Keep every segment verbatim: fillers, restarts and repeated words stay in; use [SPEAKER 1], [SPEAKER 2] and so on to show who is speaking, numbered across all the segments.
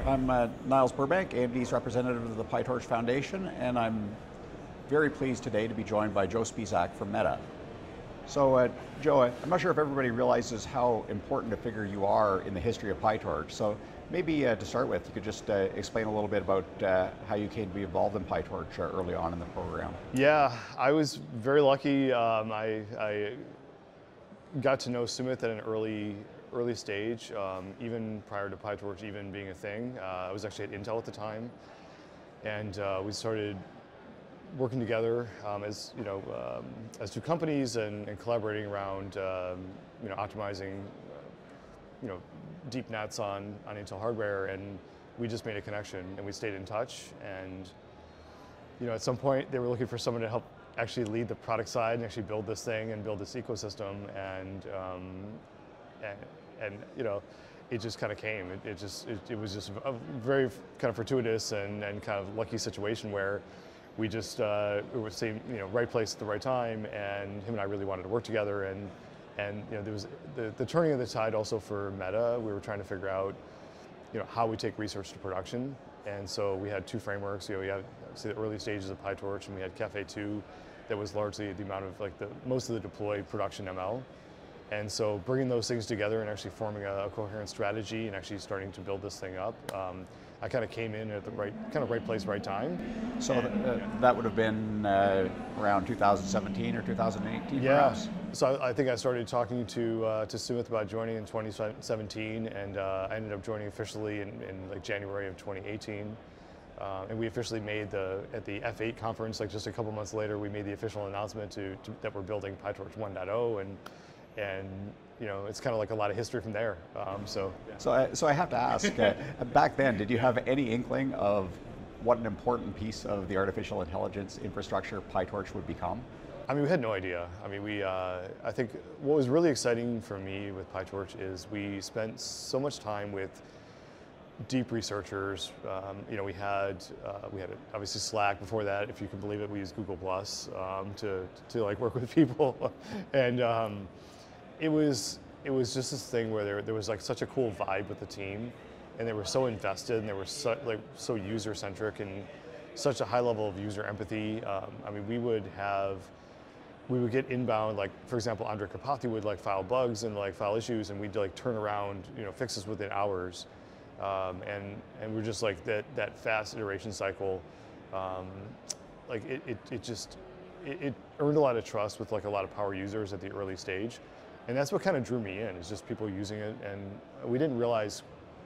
[SPEAKER 1] I'm uh, Niles Burbank, A M D's representative of the PyTorch Foundation, and I'm very pleased today to be joined by Joe Spisak from Meta. So uh, Joe, I'm not sure if everybody realizes how important a figure you are in the history of PyTorch, so maybe uh, to start with, you could just uh, explain a little bit about uh, how you came to be involved in PyTorch uh, early on in the program.
[SPEAKER 2] Yeah, I was very lucky. Um, I, I got to know Sumit at an early early stage, um, even prior to PyTorch even being a thing. Uh, I was actually at Intel at the time, and uh, we started working together um, as you know um, as two companies and, and collaborating around um, you know optimizing uh, you know deep nets on on Intel hardware, and we just made a connection and we stayed in touch. And you know at some point they were looking for someone to help actually lead the product side and actually build this thing and build this ecosystem, and um, and, and you know it just kind of came. It, it just it, it was just a very kind of fortuitous and, and kind of lucky situation where we just uh, it was same you know right place at the right time, and him and I really wanted to work together. And and you know there was the, the turning of the tide also for Meta. We were trying to figure out you know how we take research to production, and so we had two frameworks. You know we had obviously the early stages of PyTorch, and we had Cafe two that was largely the amount of like the most of the deployed production M L. And so bringing those things together and actually forming a, a coherent strategy and actually starting to build this thing up, um, I kind of came in at the right kind of right place, right time.
[SPEAKER 1] So and, th uh, that would have been uh, around two thousand seventeen or two thousand eighteen,
[SPEAKER 2] yeah.
[SPEAKER 1] perhaps?
[SPEAKER 2] So I, I think I started talking to uh, to Sumit about joining in twenty seventeen, and uh, I ended up joining officially in, in like January of twenty eighteen. Uh, and we officially made the, at the F eight conference, like just a couple months later, we made the official announcement to, to that we're building PyTorch one point oh, and and you know it's kind of like a lot of history from there. Um, so yeah.
[SPEAKER 1] so I, so I have to ask, uh, back then, did you have any inkling of what an important piece of the artificial intelligence infrastructure PyTorch would become?
[SPEAKER 2] I mean, we had no idea. I mean, we uh, I think what was really exciting for me with PyTorch is we spent so much time with deep researchers. Um, you know, we had uh, we had obviously Slack before that. If you can believe it, we used Google Plus um, to to like work with people, and um, it was it was just this thing where there there was like such a cool vibe with the team, and they were so invested, and they were so like so user centric and such a high level of user empathy. Um, I mean, we would have. We would get inbound, like for example, Andre Karpathy would like file bugs and like file issues, and we'd like turn around, you know, fixes within hours. Um, and and we're just like that that fast iteration cycle, um, like it, it, it just it, it earned a lot of trust with like a lot of power users at the early stage, and that's what kind of drew me in, is just people using it. And we didn't realize,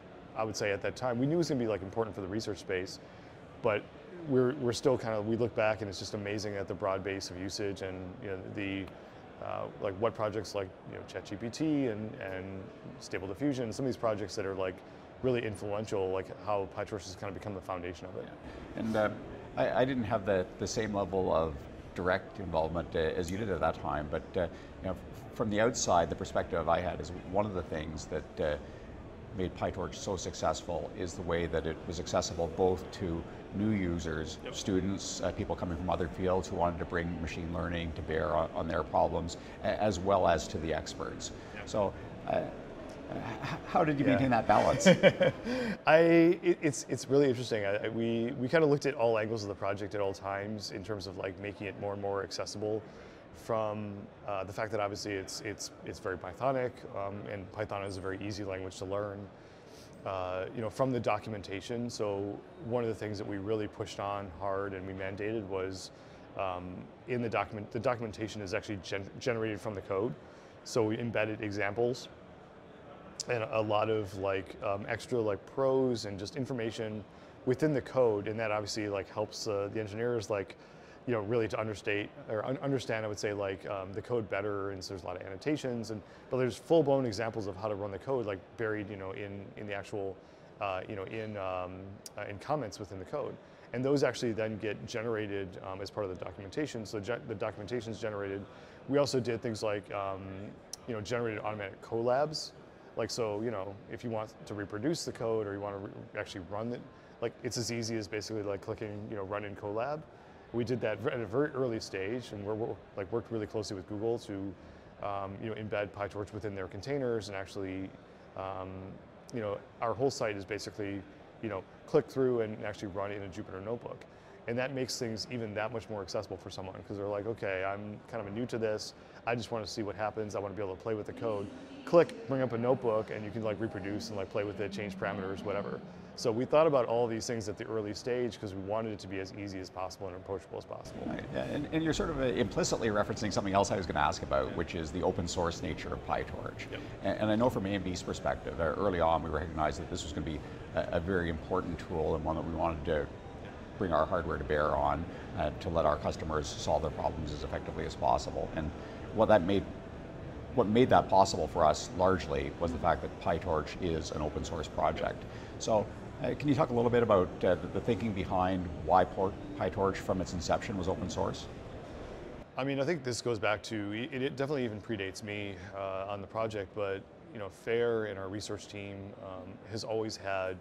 [SPEAKER 2] I would say at that time, we knew it was going to be like important for the research space, but we're we're still kind of we look back and it's just amazing at the broad base of usage, and you know the uh, like what projects like you know ChatGPT and and Stable Diffusion, some of these projects that are like really influential, like how PyTorch has kind of become the foundation of it.
[SPEAKER 1] Yeah. And uh, I, I didn't have the, the same level of direct involvement uh, as you did at that time, but uh, you know, from the outside, the perspective I had is one of the things that uh, made PyTorch so successful is the way that it was accessible both to new users, yep. students, uh, people coming from other fields who wanted to bring machine learning to bear on, on their problems, as well as to the experts. Yep. So. Uh, How did you
[SPEAKER 2] yeah.
[SPEAKER 1] maintain that balance?
[SPEAKER 2] I it, it's it's really interesting. I, I, we we kind of looked at all angles of the project at all times in terms of like making it more and more accessible. From uh, the fact that obviously it's it's it's very Pythonic, um, and Python is a very easy language to learn. Uh, you know, from the documentation. So one of the things that we really pushed on hard and we mandated was um, in the document. The documentation is actually gen generated from the code. So we embedded examples and a lot of like um, extra like prose and just information within the code, and that obviously like helps uh, the engineers like you know really to understate or un understand I would say like um, the code better, and so there's a lot of annotations, and but there's full-blown examples of how to run the code like buried you know in in the actual uh, you know in um, uh, in comments within the code, and those actually then get generated um, as part of the documentation. So the documentation is generated. We also did things like um, you know generated automatic collabs. Like, so, you know, if you want to reproduce the code or you want to re actually run it, like it's as easy as basically like clicking, you know, run in collab. We did that at a very early stage, and we're, we're like worked really closely with Google to, um, you know, embed PyTorch within their containers, and actually, um, you know, our whole site is basically you know, click through and actually run in a Jupyter notebook. And that makes things even that much more accessible for someone, because they're like, okay, I'm kind of new to this. I just want to see what happens. I want to be able to play with the code. Click, bring up a notebook, and you can like reproduce and like play with it, change parameters, whatever. So we thought about all these things at the early stage because we wanted it to be as easy as possible and approachable as possible.
[SPEAKER 1] Right. And, and you're sort of implicitly referencing something else I was going to ask about, yeah. which is the open source nature of PyTorch. Yep. And, and I know from A M D's perspective, uh, early on we recognized that this was going to be a, a very important tool and one that we wanted to bring our hardware to bear on uh, to let our customers solve their problems as effectively as possible. And what that made, what made that possible for us largely was the fact that PyTorch is an open source project. So uh, can you talk a little bit about uh, the, the thinking behind why PyTorch from its inception was open source?
[SPEAKER 2] I mean, I think this goes back to, it, it definitely even predates me uh, on the project, but you know, Fair and our research team um, has always had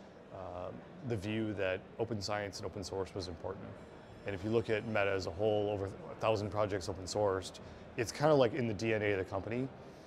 [SPEAKER 2] uh, the view that open science and open source was important. And if you look at Meta as a whole, over a thousand projects open sourced, it's kind of like in the D N A of the company.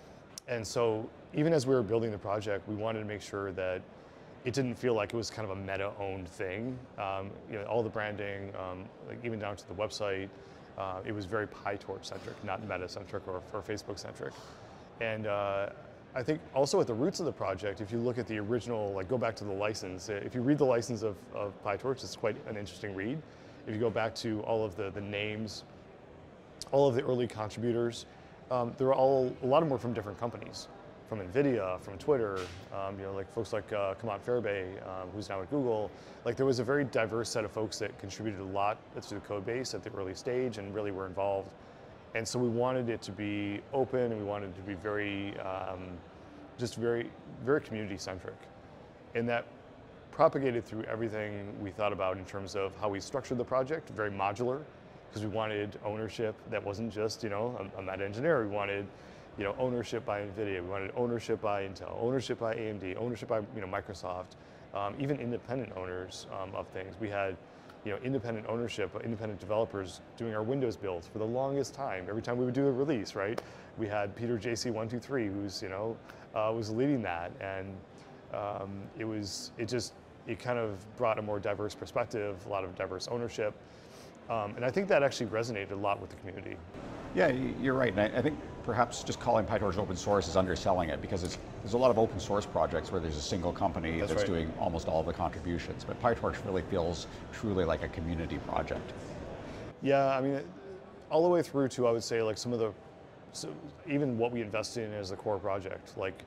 [SPEAKER 2] And so even as we were building the project, we wanted to make sure that it didn't feel like it was kind of a Meta-owned thing. Um, you know, all the branding, um, like even down to the website, uh, it was very PyTorch-centric, not Meta-centric or, or Facebook-centric. And uh, I think also at the roots of the project, if you look at the original, like go back to the license, if you read the license of, of PyTorch, it's quite an interesting read. If you go back to all of the, the names, all of the early contributors, um, there were all, a lot of them were from different companies, from NVIDIA, from Twitter, um, you know, like folks like uh, Kamat Fairbairn, um, who's now at Google. Like there was a very diverse set of folks that contributed a lot to the code base at the early stage and really were involved. And so we wanted it to be open and we wanted it to be very, um, just very, very community centric. And that propagated through everything we thought about in terms of how we structured the project, very modular, because we wanted ownership that wasn't just, you know, I'm, I'm not an engineer, we wanted, you know, ownership by NVIDIA, we wanted ownership by Intel, ownership by A M D, ownership by, you know, Microsoft, um, even independent owners um, of things. We had, you know, independent ownership, independent developers doing our Windows builds for the longest time. Every time we would do a release, right? We had Peter J C one two three, who's, you know, uh, was leading that, and um, it was, it just, it kind of brought a more diverse perspective, a lot of diverse ownership. Um, and I think that actually resonated a lot with the community.
[SPEAKER 1] Yeah, you're right. And I, I think perhaps just calling PyTorch open source is underselling it, because it's, there's a lot of open source projects where there's a single company that's, that's right. doing almost all the contributions. But PyTorch really feels truly like a community project.
[SPEAKER 2] Yeah, I mean, all the way through to, I would say, like some of the, so even what we invested in as a core project. Like,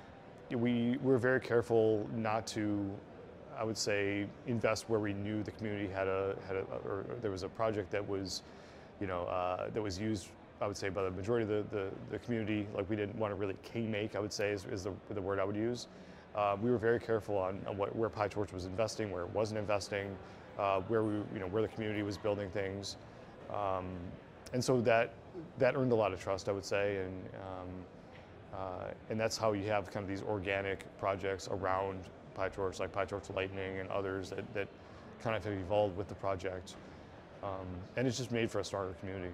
[SPEAKER 2] we were very careful not to, I would say, invest where we knew the community had a, had a or there was a project that was, you know, uh, that was used, I would say, by the majority of the, the, the community. Like, we didn't want to really K-make, I would say, is, is the, the word I would use. Uh, we were very careful on, on what, where PyTorch was investing, where it wasn't investing, uh, where we, you know, where the community was building things. Um, and so that, that earned a lot of trust, I would say, and, um, uh, and that's how you have kind of these organic projects around PyTorch, like PyTorch Lightning and others that, that kind of have evolved with the project. Um, and it's just made for a stronger community.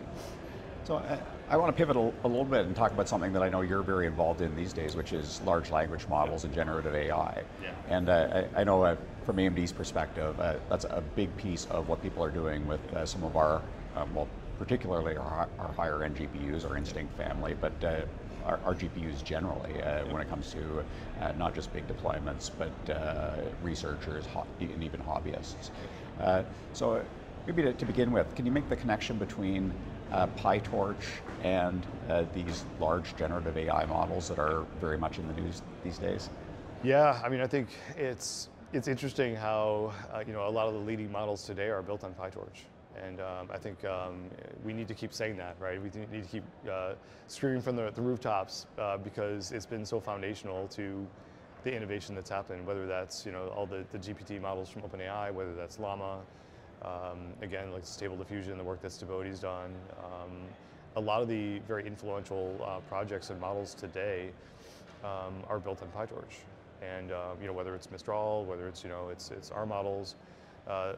[SPEAKER 1] So uh, I want to pivot a, a little bit and talk about something that I know you're very involved in these days, which is large language models and generative A I. Yeah. And uh, I, I know uh, from A M D's perspective, uh, that's a big piece of what people are doing with uh, some of our, um, well, particularly our, our higher end G P Us, our Instinct family, but uh, our, our G P Us generally, uh, when it comes to uh, not just big deployments, but uh, researchers ho and even hobbyists. Uh, so maybe to, to begin with, can you make the connection between uh, PyTorch and uh, these large generative A I models that are very much in the news these days?
[SPEAKER 2] Yeah, I mean, I think it's, it's interesting how, uh, you know, a lot of the leading models today are built on PyTorch. And um, I think um, we need to keep saying that, right? We need to keep uh, screaming from the, the rooftops uh, because it's been so foundational to the innovation that's happened, whether that's, you know, all the, the G P T models from OpenAI, whether that's Llama, um, again, like Stable Diffusion, the work that Stabody's done. Um, a lot of the very influential uh, projects and models today um, are built on PyTorch. And, uh, you know, whether it's Mistral, whether it's, you know, it's, it's our models, uh,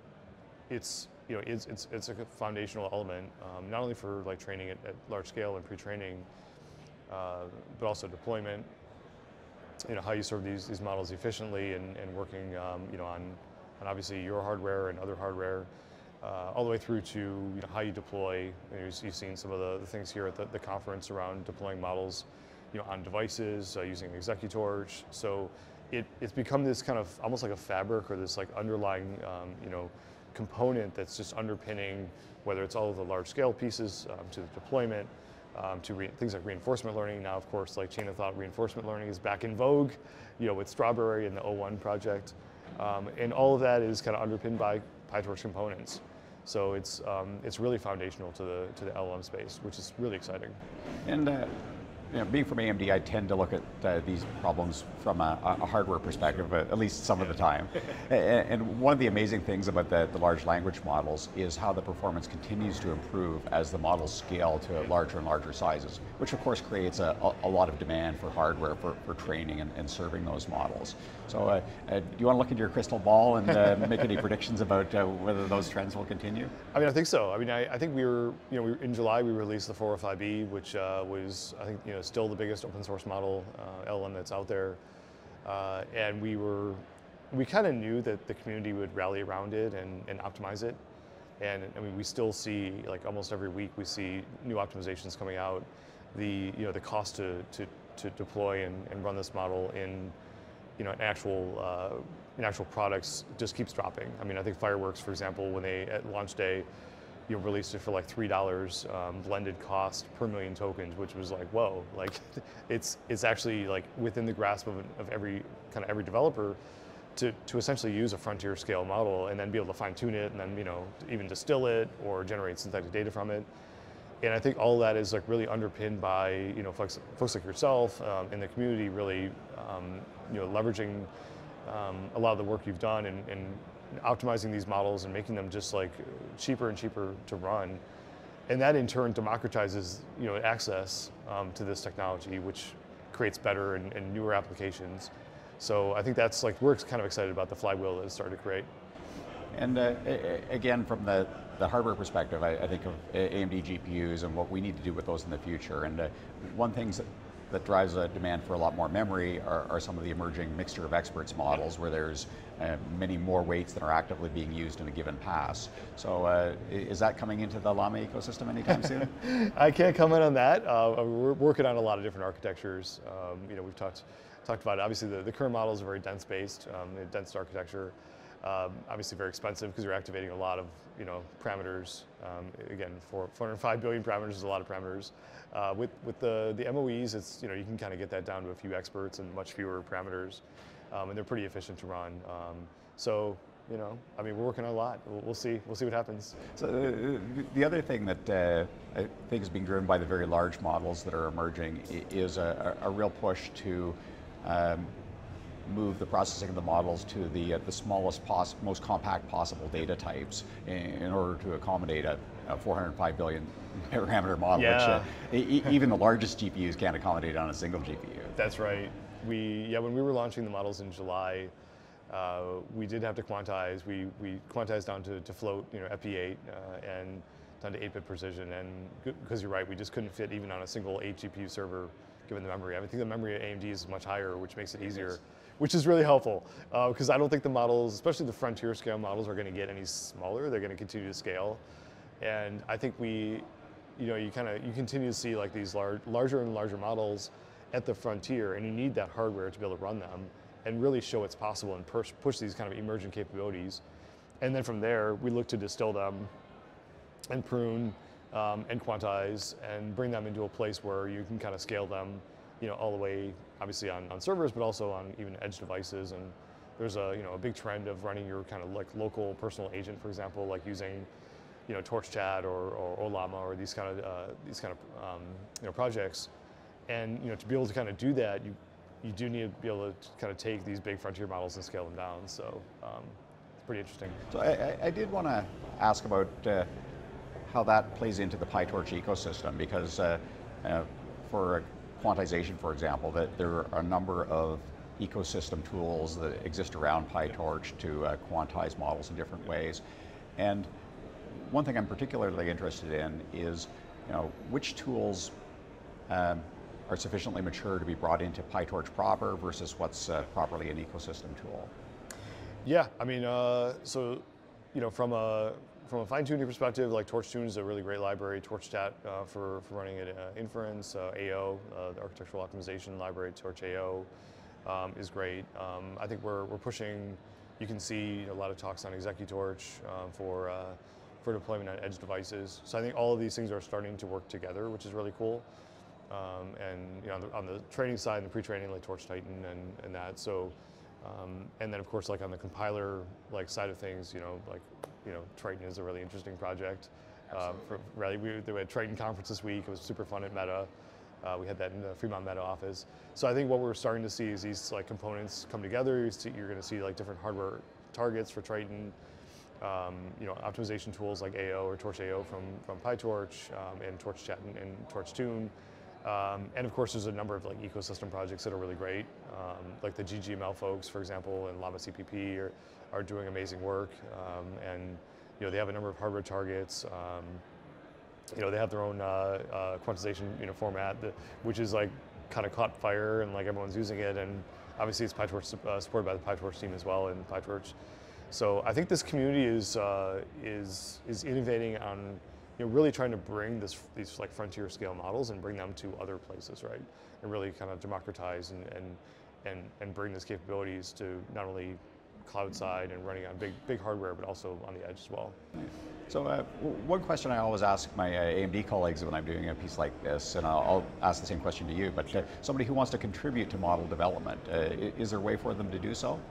[SPEAKER 2] it's, you know, it's, it's, it's a foundational element, um, not only for like training at, at large scale and pre-training, uh, but also deployment. you know, how you serve these, these models efficiently and, and working, um, you know, on, on obviously your hardware and other hardware, uh, all the way through to, you know, how you deploy. You know, you've seen some of the, the things here at the, the conference around deploying models, you know, on devices, uh, using ExecuTorch. So it, it's become this kind of almost like a fabric or this like underlying, um, you know, component that's just underpinning, whether it's all of the large scale pieces um, to the deployment, um, to re things like reinforcement learning. Now, of course, like chain of thought reinforcement learning is back in vogue, you know, with Strawberry and the O one project. Um, and all of that is kind of underpinned by PyTorch components. So it's, um, it's really foundational to the, to the L L M space, which is really exciting.
[SPEAKER 1] And uh, you know, being from A M D, I tend to look at uh, these problems from a, a hardware perspective, at least some of the time. and, and one of the amazing things about the, the large language models is how the performance continues to improve as the models scale to larger and larger sizes, which of course creates a, a, a lot of demand for hardware for, for training and, and serving those models. So uh, uh, do you want to look into your crystal ball and uh, make any predictions about uh, whether those trends will continue?
[SPEAKER 2] I mean, I think so. I mean, I, I think we were, you know, we, in July we released the four oh five B, which uh, was, I think, you know, still the biggest open source model uh, L L M that's out there. Uh, and we were, we kind of knew that the community would rally around it and, and optimize it. And I mean, we still see, like almost every week, we see new optimizations coming out. The, you know, the cost to, to, to deploy and, and run this model in, you know, in actual, uh, in actual products just keeps dropping. I mean, I think Fireworks, for example, when they, at launch day, you know, released it for like three dollars um, blended cost per million tokens, which was like, whoa, like it's it's actually like within the grasp of, of every kind of every developer to, to essentially use a frontier scale model and then be able to fine tune it and then, you know, even distill it or generate synthetic data from it. And I think all of that is like really underpinned by, you know, folks, folks like yourself um, in the community really, um, you know, leveraging um, a lot of the work you've done and, and optimizing these models and making them just like cheaper and cheaper to run. And that in turn democratizes, you know, access um, to this technology, which creates better and, and newer applications. So I think that's like, we're kind of excited about the flywheel that it's started to create.
[SPEAKER 1] And uh, again, from the, the hardware perspective, I, I think of A M D G P Us and what we need to do with those in the future. And uh, one thing that, that drives a demand for a lot more memory are, are some of the emerging mixture of experts models where there's uh, many more weights than are actively being used in a given pass. So uh, is that coming into the Llama ecosystem anytime soon?
[SPEAKER 2] I can't comment on that. Uh, we're working on a lot of different architectures. Um, you know, we've talked, talked about it. Obviously the, the current models are very dense based, um, dense architecture. Um, obviously very expensive because you're activating a lot of, you know, parameters. Um, again, four hundred five billion parameters is a lot of parameters. Uh, with with the the M O Es, it's, you know, you can kind of get that down to a few experts and much fewer parameters, um, and they're pretty efficient to run. Um, so, you know, I mean, we're working on a lot. We'll, we'll see. We'll see what happens.
[SPEAKER 1] So uh, the other thing that uh, I think is being driven by the very large models that are emerging is a, a real push to um, move the processing of the models to the uh, the smallest, poss most compact possible data types in, in order to accommodate a, a four hundred five billion parameter model,
[SPEAKER 2] yeah.
[SPEAKER 1] which uh, e even the largest G P Us can't accommodate on a single G P U.
[SPEAKER 2] That's right. We yeah, when we were launching the models in July, uh, we did have to quantize. We we quantized down to, to float, you know, F P eight uh, and down to eight bit precision, and because you're right, we just couldn't fit even on a single eight G P U server given the memory. I think the memory at A M D is much higher, which makes it easier. Which is really helpful, because uh, I don't think the models, especially the frontier scale models, are going to get any smaller. They're going to continue to scale, and I think we, you know, you kind of you continue to see like these large, larger and larger models at the frontier, and you need that hardware to be able to run them and really show what's possible and push push these kind of emerging capabilities, and then from there we look to distill them, and prune, um, and quantize, and bring them into a place where you can kind of scale them, you know, all the way, obviously on, on servers, but also on even edge devices. And there's a, you know, a big trend of running your kind of like local personal agent, for example, like using, you know, Torch Chat or, or, or Llama or these kind of, uh, these kind of, um, you know, projects. And, you know, to be able to kind of do that, you, you do need to be able to kind of take these big frontier models and scale them down. So um, it's pretty interesting.
[SPEAKER 1] So I, I did want to ask about uh, how that plays into the PyTorch ecosystem, because uh, uh, for quantization, for example, that there are a number of ecosystem tools that exist around PyTorch to uh, quantize models in different ways. And one thing I'm particularly interested in is, you know, which tools um, are sufficiently mature to be brought into PyTorch proper versus what's uh, properly an ecosystem tool?
[SPEAKER 2] Yeah, I mean, uh, so, you know, from a from a fine-tuning perspective, like TorchTune is a really great library. TorchStat uh, for for running it, uh, inference, uh, A O, uh, the architectural optimization library, Torch A O, um, is great. Um, I think we're we're pushing. You can see a lot of talks on ExecuTorch um, for uh, for deployment on edge devices. So I think all of these things are starting to work together, which is really cool. Um, and you know, on the, on the training side and the pre-training, like Torch Titan and, and that. So, um, and then of course, like on the compiler like side of things, you know, like you know, Triton is a really interesting project. Uh, for, really, we, we had Triton conference this week. It was super fun at Meta. Uh, we had that in the Fremont Meta office. So I think what we're starting to see is these like components come together. You see, you're going to see like different hardware targets for Triton. Um, you know, optimization tools like A O or Torch A O from from PyTorch um, and TorchChat and, and TorchTune. Um, and of course, there's a number of like ecosystem projects that are really great, um, like the G G M L folks, for example, and Llama C P P are, are doing amazing work. Um, and you know, they have a number of hardware targets. Um, you know, they have their own uh, uh, quantization you know format, that, which is like kind of caught fire, and like everyone's using it. And obviously, it's PyTorch uh, supported by the PyTorch team as well, and PyTorch. So I think this community is uh, is is innovating on. You know, really trying to bring this, these like frontier scale models and bring them to other places, right? And really kind of democratize and and and, and bring these capabilities to not only cloud side and running on big big hardware, but also on the edge as well.
[SPEAKER 1] So uh, one question I always ask my uh, A M D colleagues when I'm doing a piece like this, and I'll, I'll ask the same question to you, but uh, somebody who wants to contribute to model development, uh, is there a way for them to do so?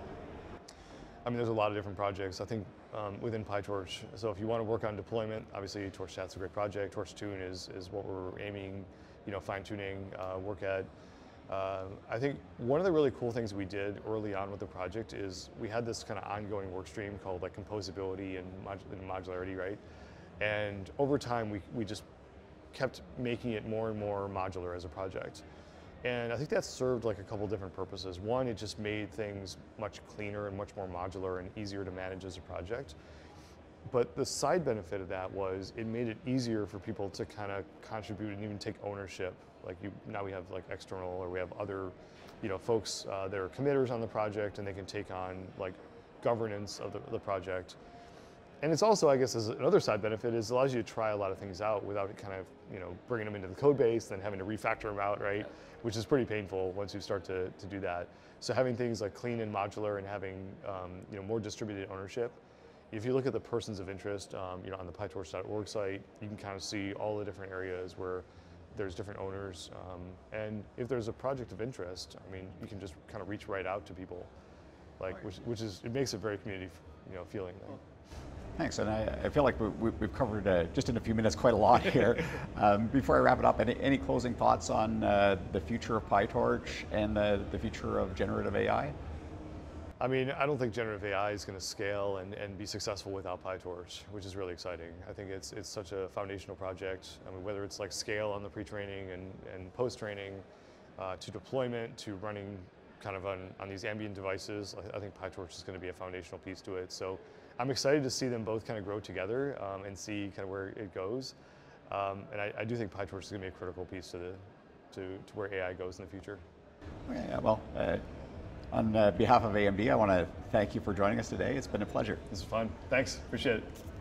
[SPEAKER 2] I mean, there's a lot of different projects. I think um, within PyTorch, so if you want to work on deployment, obviously TorchStat's a great project. TorchTune is, is what we're aiming, you know, fine-tuning uh, work at. Uh, I think one of the really cool things we did early on with the project is we had this kind of ongoing work stream called like composability and, mod and modularity, right? And over time, we, we just kept making it more and more modular as a project. And I think that served like a couple different purposes. One, it just made things much cleaner and much more modular and easier to manage as a project. But the side benefit of that was it made it easier for people to kind of contribute and even take ownership. Like you, now we have like external, or we have other, you know, folks uh, that are committers on the project, and they can take on like governance of the, the project. And it's also, I guess, as another side benefit is it allows you to try a lot of things out without it kind of, you know, bringing them into the code base, then having to refactor them out, right? Which is pretty painful once you start to, to do that. So having things like clean and modular and having, um, you know, more distributed ownership. If you look at the persons of interest, um, you know, on the pytorch dot org site, you can kind of see all the different areas where there's different owners. Um, and if there's a project of interest, I mean, you can just kind of reach right out to people, like, which, which is, it makes it very community, you know, feeling. Though.
[SPEAKER 1] Thanks, and I, I feel like we, we've covered uh, just in a few minutes quite a lot here. um, before I wrap it up, any, any closing thoughts on uh, the future of PyTorch and the, the future of generative A I?
[SPEAKER 2] I mean, I don't think generative A I is going to scale and, and be successful without PyTorch, which is really exciting. I think it's it's such a foundational project. I mean, whether it's like scale on the pre-training and, and post-training, uh, to deployment, to running kind of on, on these ambient devices, I, I think PyTorch is going to be a foundational piece to it. So I'm excited to see them both kind of grow together um, and see kind of where it goes. Um, and I, I do think PyTorch is going to be a critical piece to, the, to, to where A I goes in the future.
[SPEAKER 1] Okay, yeah, well, uh, on uh, behalf of A M D, I want to thank you for joining us today. It's been a pleasure.
[SPEAKER 2] This is fun. Thanks. Appreciate it.